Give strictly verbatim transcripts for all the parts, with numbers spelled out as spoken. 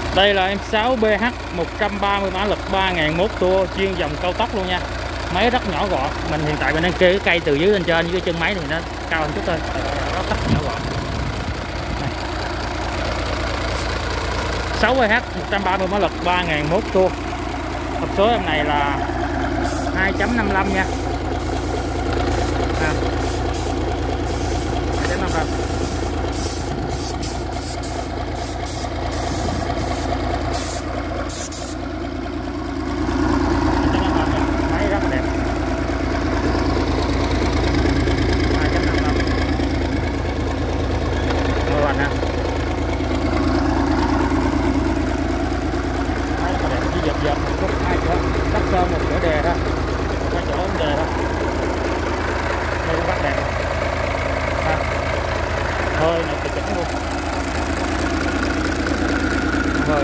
Đây là em sáu B H một trăm ba mươi mã lực ba nghìn mốt tua chuyên dòng cao tốc luôn nha. Máy rất nhỏ gọn. Mình hiện tại mình đang kê cái cây từ dưới lên trên, với cái chân máy thì nó cao hơn chút thôi. Nó rất nhỏ gọn. Này. sáu B H một trăm ba mươi mã lực ba nghìn mốt tua. Hộp số em này là hai chấm năm mươi lăm nha. À. hai chấm năm mươi lăm. Cắt sơn một chỗ đề thôi, hai chỗ đề thôi. Đây cũng bắt đẹp. À, hơi này thì chỉnh luôn. Hơi.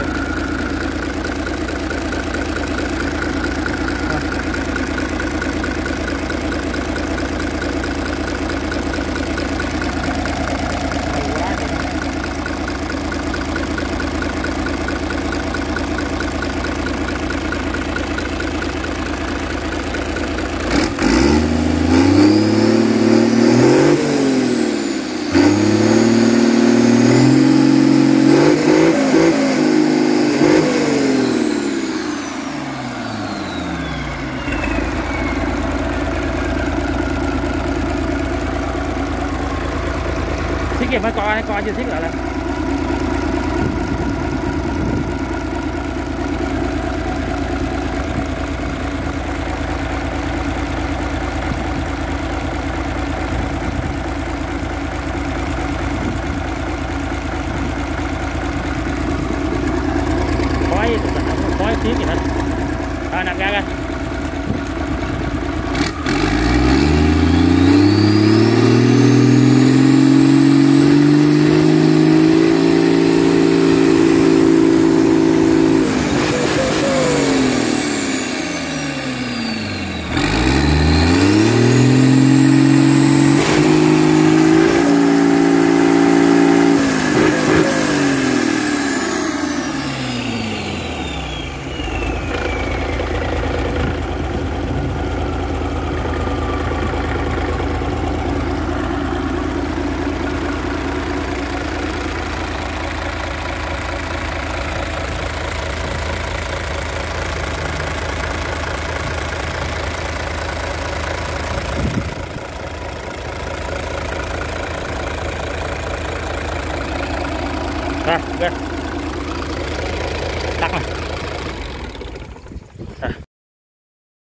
Thiết kìa, mới coi coi chưa thiết lại là khói, khói thiết gì hết. Rồi nạp ga ra. Rồi, ok.